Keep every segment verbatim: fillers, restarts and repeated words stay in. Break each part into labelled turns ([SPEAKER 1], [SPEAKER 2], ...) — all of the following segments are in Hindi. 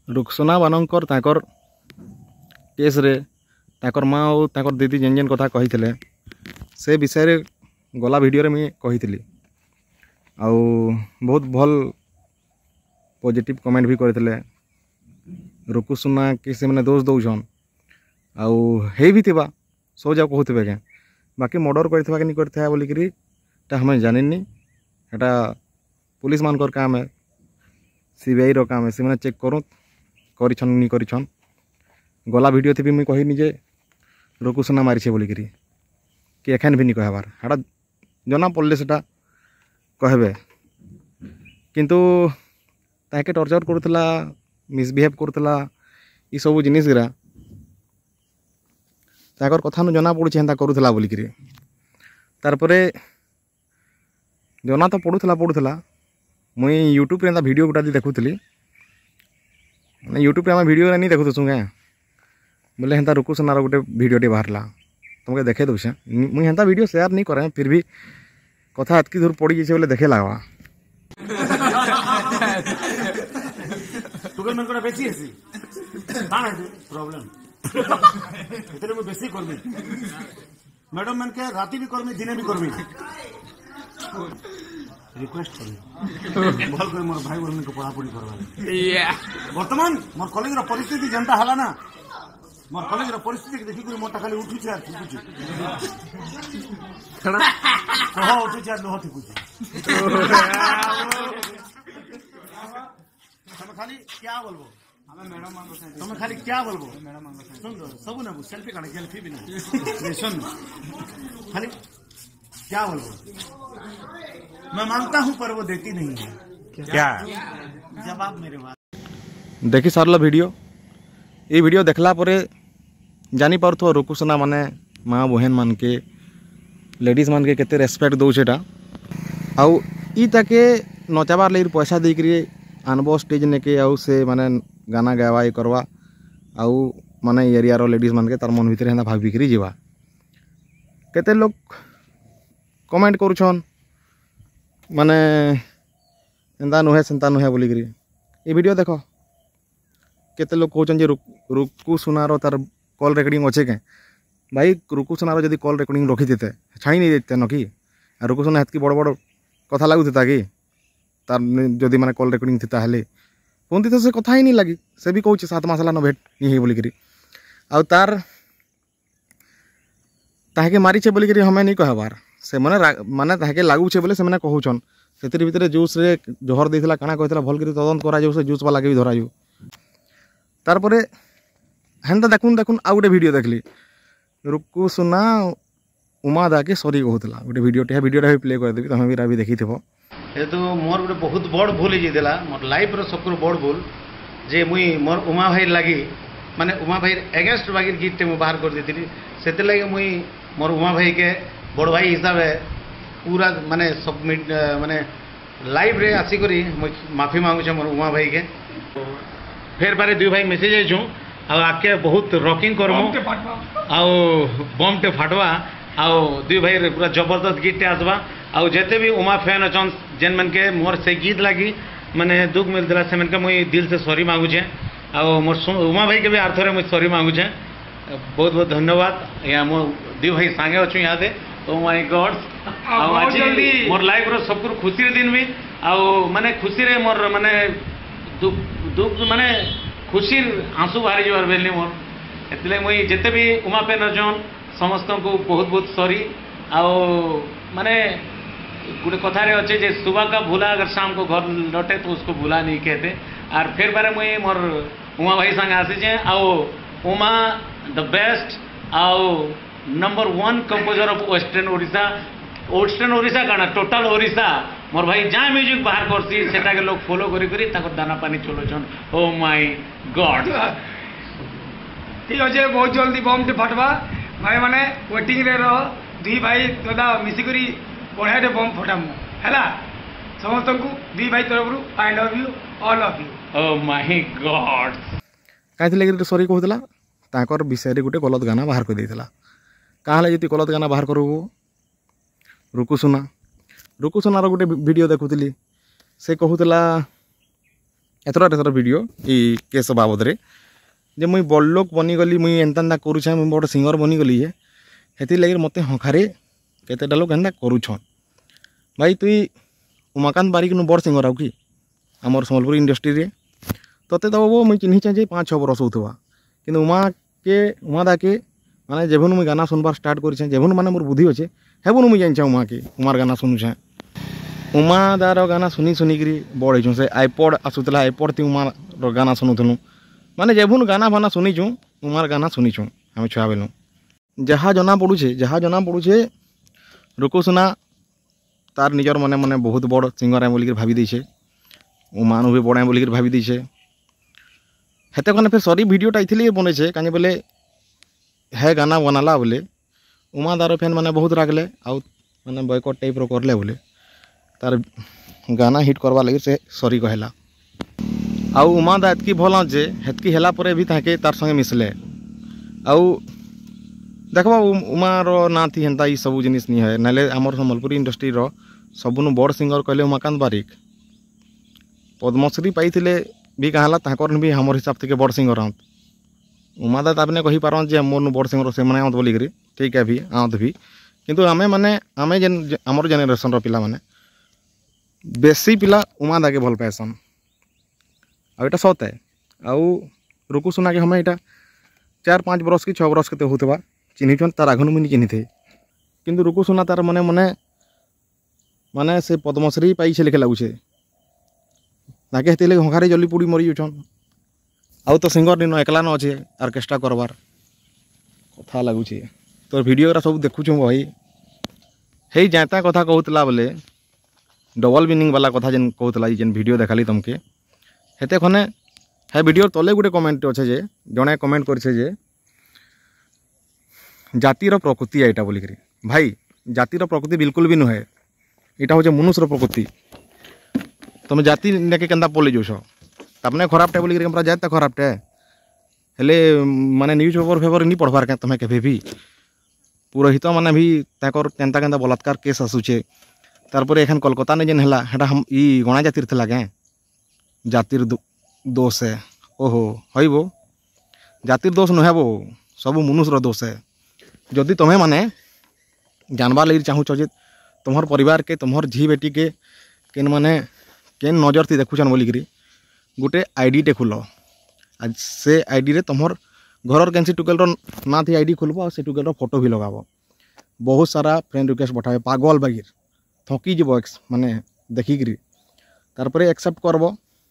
[SPEAKER 1] रुकसुना बानकर ताकर केस रे ताकर माँ और ताकर दीदी जेन जेन कथा कही से विषय रे गला वीडियो रे मुई कही आउ बहुत भल पॉजिटिव कमेंट भी करते रुकुसुना कि से मैंने दोष दौन आउ हे भी थिबा सब जाक कहते क्या बाकी मर्डर करथिबा कि नहीं करथिबा बोलिकी हमें जानिनी एटा पुलिस मानकर काम है सीबीआई रो काम है से मैंने चेक करूँ करिछन नहीं करिछन गला वीडियो थी भी मुई कहनी जे रुकुसुना मारी बोलिकी कि एखान भी नहीं कहबार हेटा जना पड़े से कहबे किंतु ताके टर्चर करुला मिसबिहेव करुला ये सब जिनिस गिरा ताकर कथा जना पड़ी हेन्ता करुला बोलिकी तारपरे जना तो पड़ूला पड़ूला मुई यूट्यूब रे वीडियो गुटा देखुली मैंने यूट्यूब रे वीडियो नहीं देखुसु क्या बोले हेन्ता रुकुसुनार गोटे वीडियोटे बाहरला तुमके देखे दूसे मुई हेन्ता वीडियो शेयर नहीं करे फिर भी कथा एतकी दूर पड़ी जाइए बोले देखे लगवा
[SPEAKER 2] टुकल मन कोना बेसी हेसी काना है प्रॉब्लम इतने में बेसी करबी मैडम मन के राती भी करबी दिने भी करबी रिक्वेस्ट करबी भल कर मोर भाई बहन को पढ़ा पढ़ी करबा वर्तमान मोर कॉलेज रो परिस्थिति जनता हला ना मोर कॉलेज रो परिस्थिति देखि कर मोटा खाली उठुछ यार ठुकुछ खड़ा कहो उठुछ यार लोह ठुकुछ तुम खाली क्या बोलबो हमें मैडम मांगो तुम खाली क्या बोलबो मैडम मांगो सुन लो सब ना सेल्फी काढ सेल्फी भी ना सुन खाली क्या बोलबो मैं मांगता हूं पर वो देती नहीं है क्या जवाब मेरे बात
[SPEAKER 1] देखी सारल वीडियो ये वीडियो देखला परे जानी पारथो रुकुसुना माने माँ बहन मान के लेडीज मान के केते रेस्पेक्ट दौसेटा आउ ई ताके नचाबार ले पैसा देकरी आनबो स्टेज नेके आउ से माने गाना गावा करवा आउ माने एरिया रो लेडीज मान के तार मन भितर हेना भाग बिक्री जीवा केते लोग कमेंट करूछन माने एंदा नुहे सेंता नुहे बोलिकी ये वीडियो देखो केते लोग कहउछन जे रुकुसुनार तार कॉल रेकर्डिंग अच्छे के भाई रुकुसुनार जदि कॉल रेकर्डिंग रखी देते छाई नहीं देते न कि रुकुसुना हेतकी बड़ बड़ कथा लगुता कि तार जदि माने कॉल रेकर्डिंग थी ताहले फोन तो से कथा ही नहीं लगी से भी कहूँ सात मास न भेट नहीं बोलिकी आउ तार ताके मारी बोलिकी हमें नहीं कहबार से माने माने ताके लागुचे बोले से माने कहउछन से भितर जूस रे जहर देथिला काना कहथिला भल करी तदंत करा जो से जूस वाला के भी धरा जो तारपरे हेन्ता देखुन देखुन आउ गोटे वीडियो देखली रुकुसुना उमा दा के सॉरी कहूला गोटे वीडियोटे वीडियोटा भी प्ले कर देबी तुम भी भी देखी थो
[SPEAKER 2] ये तो मोर गोटे बहुत बड़ भूल होता मोर लाइफ रो सबको बड़ भूल जे मुई मोर उमा भाई लगी माने उमा भाई एगेंस्ट बागी गीत मुझे बाहर कर देती से लगे मुई मोर उमा भाई के बड़ भाई हिसाब से पूरा माने सबमिट माने लाइव रे आसिक माफी मांगुचे मोर उमा भाई के फेर बारे दुई भाई मेसेज आइछूँ आके बहुत रॉकिंग करमु आउ बम टे फाटवा आउ दुई भाई पूरा जबरदस्त गीत टे आसवा आउ जेते भी उमा फैन अच्छन जेन मन के मोर से गीत लगी माने दुख मिलता से मन के मुई दिल से सॉरी मांगुचे आउ मोर उमा भाई के भी आर्थरे मुझे सॉरी मांगुचे बहुत बहुत धन्यवाद या मो दुई भाई सांगे अच्छु यहाँ दे ओ माय गॉड आज मोर लाइफ रो सब खुशी दिन भी आउ माने खुशी रे मोर माने दुख दुख माने खुशी आंसू बाहरी जबार बेलनी मोर एतले मुई जेते भी उमा पेन जन समस्त को बहुत बहुत सॉरी आओ माने गोटे कथा रे अच्छे जे सुबह का भूला अगर शाम को घर लौटे तो उसको भूला नहीं कहते और फिर बारे मुई मोर उमा भाई संग आसी आओ उमा द बेस्ट आओ number one composer of western Odisha western Odisha काना टोटल ओडिशा मोर भाई जहाँ म्यूजिक बाहर करसी सेटा के लोग फॉलो करी करी ताको दाना पानी चलोचन ओ माय गॉड
[SPEAKER 3] ठीक अच्छे बहुत जल्दी बम टे फटवा भाई माने वेटिंग रे रह दुई भाई दादा मिसिकरी बढ़िया टे बम फटामु हैला समस्त को दुई भाई तरफ I love you all of you
[SPEAKER 2] oh my god
[SPEAKER 1] कहीं लगे सॉरी कहूला ताकर विषय रे गोटे गलत गाना बाहर कर देला कहाँ जी गलत गाना बाहर करू रुकुसुना रुकुसुनार गोटे वीडियो देखुली से कहूला एथर एथर वीडियो ई केस बाबद रे जे मुई बड़ लोक बनीगली मुई एंता एंता करुछे मुई बड़ सिंगर बनीगली है हेती लगे मते हखारे केतेटा लोक एंता करुछन भाई तुई उमाकांत बारिक नु बड़ सिंगर आउ कि आमर सम्बलपुर इंडस्ट्री रे तते तो वो मुई चिन्हिचे जे पाँच छः बरस होथवा किंतु उमा के उमा दा के माने जेभन मुई गाना सुनबार स्टार्ट करिछे जेभन माने मोर बुद्धि अच्छे हेबन मुई जानछे उमा के उमार गाना सुनुछे उमा दार गाना सुनी सुनी करी बड़ होइछुं से आईपॉड आसुतला आईपॉड ती उमार गाना सुनुथनु माने जेभन गाना फाना सुनिछुं उमार गाना सुनिछुं आमे छुआ बेलु जहाँ जना पड़ुछे जहाँ जना पड़ुछे रुकुसुना तार निजर मने मने बहुत बड़ सिंगर है बोलिक भाभी देछे उमानु भी बड़ है बोलिक भाभी देछे हेते कने फिर सॉरी वीडियोटा इथिले बनेछे काने बोले है गाना बनाला बोले उमा दार फैन माने बहुत रागले आउ माने बॉयकॉट टाइप रो करले बोले तार गाना हिट करवा लगे से सॉरी कहला आउ उमा दा एतकी भला जे हेतकी हेला परे भी ताके तार संगे मिसले आउ देखबा उमार ना थी हेंता ई सब जिनिस नहीं है नाले आमर सम्बलपुर इंडस्ट्री रो सबुनु बड़ सिंगर कहले उमाकांत बारिक पद्मश्री पाइथिले भी कहला ताकर भी हमर हिसाब থেকে बड़ सिंगर आउत उमा दा ताबने कहि पारन जे मोर बड़ सिंगर से माने आउत बोली करी ठीक है भी आउत भी किंतु आमे माने आमे जेन हमर जेनेरेशन रो पिला माने बेसी पिला उमा दा के भल पाएसन आ एटा सत है आउ रुकुसुना के हमें एटा चार पाँच बरस की छः बरस के होतबा चिन्हिचन तार आघनु मुनि चिन्हि थे किंतु रुकुसुना तार मने मने माने से पद्मश्री पाई छे लिखे लागुछे ताके हेते लगे हंखारे जल्दी पुड़ी मरी जाउछन आउ तो सिंगर दिन एकला न अच्छे ऑर्केस्ट्रा करबार कथा लागुछे तो वीडियो सब देखुछु भाई हे जाता कथा कहूतला बोले डबल मीनिंग वाला कथा जेन कहूतला जेन वीडियो देखाली तुमके हेते खने है वीडियो तले गोटे कमेंट अच्छे जे जड़े कमेंट करछे जे जातिर प्रकृति एटा बोली करी भाई जातिर प्रकृति बिल्कुल भी नुहे एटा हो मनुष्यर प्रकृति तुम जाति नेके केंदा बोली जोश तमने खराबटे बोली करी जात खराबटे हेले माने न्यूज पेपर फेपर नहीं पढ़वार के तुम्हें केबे भी पुरोहित माने भी ताकर केंता केंता बलात्कार केस आसुचे तारपर एखन कोलकाता ने जेन हला हेटा हम ई गणा जातिर थला के जातिर दोष है ओहो हईबो जातिर दोष नुहेबो सब मनुष्यर दोष है जदि तुम्हें माने जानबार लगी चाहूच जे तुम्हार परिवार के तुम्हार झी बेटी के केन माने केन नजर थी देखुछन बोलिकी गोटे आईडी टे खोल आज से आईडी रे तुम्हार घर कैंसी टुकेल ना थी आईडी खोलब से टुकेल फोटो भी लगाब बहुत सारा फ्रेंड रिक्वेस्ट पठाए पागल बागिर थकी जीव एक्स माने देखिकी तारपर एक्सेप्ट करब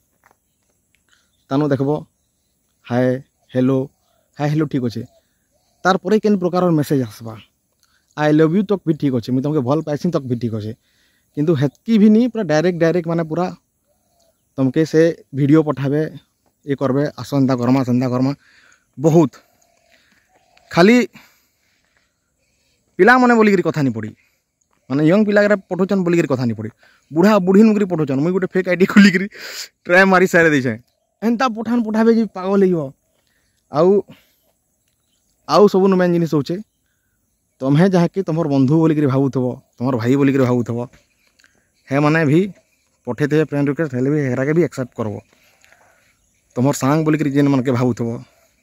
[SPEAKER 1] तानु देखब हाय हेलो हाय हेलो ठीक अच्छे तारपर केन प्रकार मेसेज आसबा आई लव यू तक भी ठीक अच्छे मुझे तुमके भल पाइसी तक भी ठीक अच्छे किंतु हेतकी भी नहीं पूरा डायरेक्ट डायरेक्ट माने पूरा तुमके से वीडियो पठाबे ये करबे आसंता करमा संता करमा बहुत खाली पिला माने बोलिकी कथा नहीं पड़ी माने यंग पिला पठौन बोलिकी कथा नहीं पड़ी बुढ़ा बुढ़ी नुकरी पठौन मुई गोटे फेक आईडी खोलिकी ट्राए मारी सारे देछे एंता पठान पठाबे जे पागल हो आउ आउ सब मेन जिनिस होचे तुम्हें जहाँ कि तुम बंधु बोलिक भावुथब तुम भाई बोलिक भावुथब हे माने भी पठे थे फ्रेंड रिक्वेस्ट हेले भी हेरा के भी एक्सेप्ट करब तुम सांग बोलिक जेन मन के भावुथब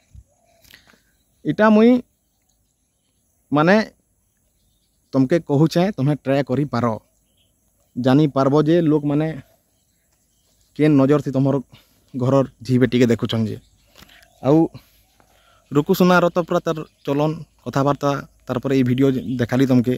[SPEAKER 1] इटा मुई माने तुमके कहूचे तुम्हें ट्राए करी पार जानी पारब जे लोक माने केन नजर थी तुम घर झी बेटी के देखुछन जे आउ रुकुसुना तो पूरा तार चलन कथबार्ता तारपर ये वीडियो देखाली तुमके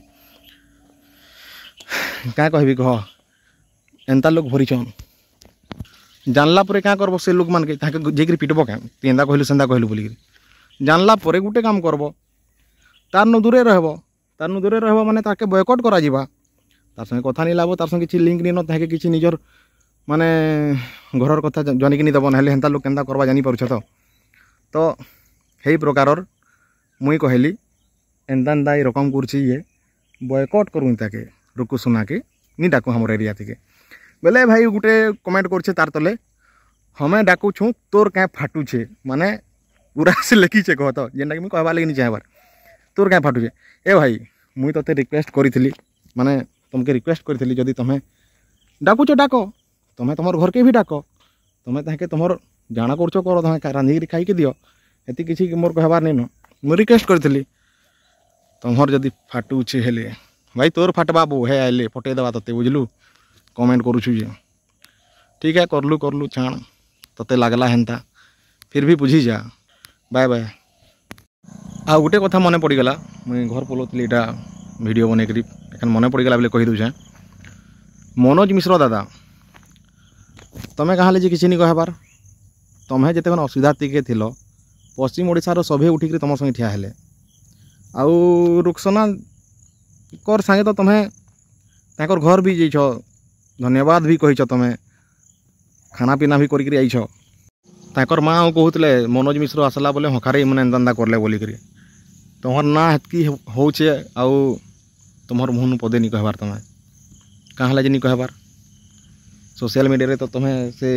[SPEAKER 1] क्या कहबी कह एंता लोग भरीछन जानला परे क्या करब से लोक मान के जेकि पिटब क्या तु एंता कहलु सेंता कहलु बोलिक जानला परे गोटे काम करब तार नु दूरे रहब तार नु दूरे रहब माने ताके बॉयकॉट करा जिबा तार संगे कथा नहीं लाब तार संगे किछि लिंक नहीं न ताके किछि निजर माने घरर कथा जानिक नहीं दबन हेले हेंता लोक केंता करबा जानी पारुछ तो तो हे प्रकार मुई कहली एंता एंता ये रकम करछि ये बॉयकॉट करूँ ताके रुकुसुना के नहीं डाकू हमर एरिया थी बोले भाई गोटे कमेंट करछे तार तले हमें डाकुछु तोर क्या फाटुछे माने पूरा से लिखीचे कह तो जेनटा कि मुई कहबा लगे नहीं चाहबार तोर क्या फाटुछे ए भाई मुई तते रिक्वेस्ट करी माने तुमके रिक्वेस्ट करी जदि तुम्हें डाकुछ डाक तुम्हें तुम घर के भी डाक तुम्हें ताके तुमर जाना कर तुम रांधिक खाई दियो ये किसी मोर कहबार नहीं न मुझे रिक्वेस्ट करी तुम्हार जदि फाटुचे हेले भाई तोर फाटबा बो हे आइले पटे देवा तते बुझलु कमेंट करुछु जे ठीक है करलु करलु छाण तते लागला हेन्ता फिर भी बुझी जा बाय बाय। आ गोटे कथा मन पड़गला मुई घर पलोली इटा वीडियो बनईकरी एखन मन पड़गला बोले कही दूचे मनोज मिश्र दादा तुम्हें कहा जे किसी नहीं कहबार तुम्हें जिते असुविधा टिके थिल पश्चिम ओडिशार सभे उठिक तुम संगे ठिया हेले आउ रुक्सना कर सांगे तो तुम्हें ताकर घर भी जाइछ धन्यवाद भी कहीछ तुम्हें खाना पीना भी करिक आइछ ताकर माँ कहते मनोज मिश्र आसला बोले हखारे मैंने एंदा करले बोलिक तुम्हार ना हेतकी होचे आउ तुम्हार मुहन पदे नहीं कहबार तुम्हें कहाँ जे नहीं कहबार सोशल मीडिया रे तो तुम्हें से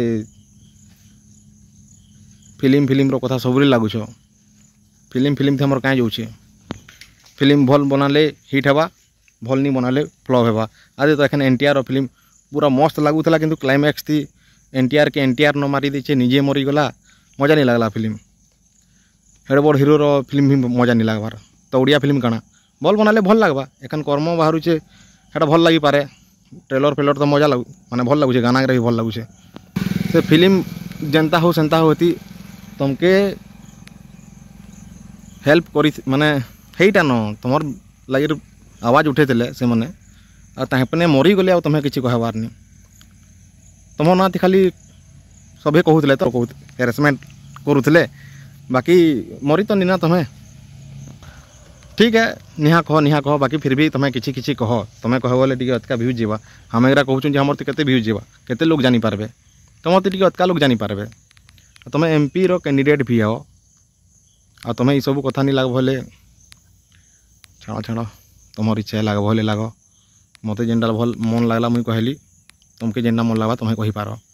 [SPEAKER 1] फिल्म फिल्म रो कथा सबरे लगुछ फिल्म फिल्म थे हमर कहाँ जाऊे फिल्म भल बनाले हिट हेबा भल नहीं बनाले फ्लॉप हेबा आज तो एखन एनटीआर फिल्म पूरा मस्त लगुला किंतु क्लाइमैक्स थी एनटीआर के एनटीआर न मारी देचे निजे मरीगला मजा नहीं लगला फिल्म हेड बड़ हिरो रो फिल्म भी मजा नहीं लगबार तो ओडिया फिल्म काना भल बनाले भल लगबा एखन कर्म बाहरुचे हेटा भल लगी पारे ट्रेलर फेलर तो मजा लगू माने भल लगुचे गाना भी भल लगुचे से फिल्म जनता हो सेंता होती तुमके हेल्प करी माने हेईटा न तुमर लगे आवाज उठे से मैंने आने मरी गले आ तुम्हें किसी कहबार नहीं तुम ना खाली सभे कहते तो कहते हेरेसमेंट करुले बाकी मरी तो नहीं ना तुम्हें ठीक है निहा कह निहा कह बाकी फिर भी तुम्हें किसी किसी कह तुम्हें कह बोले टी अतका भ्यूज जावा आम एरा कहूँ हमर तो केते भ्यूज जावा केते लोग जानी पारबे तुम तो टी अतका लोग जानी पारबे तुम्हें एमपी रो कैंडिडेट भी आओ आ तुम्हें ये सब कथा नहीं लग भले छाड़ छाड़ तुम इच्छा लग भले लग मत जेनटा भल मन लगला मुई कहली तुमके जेनटा मन लगवा तुम्हें कही पार।